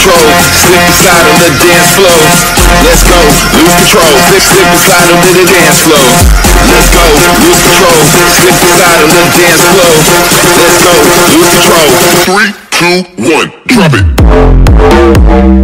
control, slip and slide on the dance floor. Let's go, lose control, slip and slide on the dance floor. Let's go, lose control, slip and slide on the dance floor. Let's go, lose control. 3, 2, 1, drop it.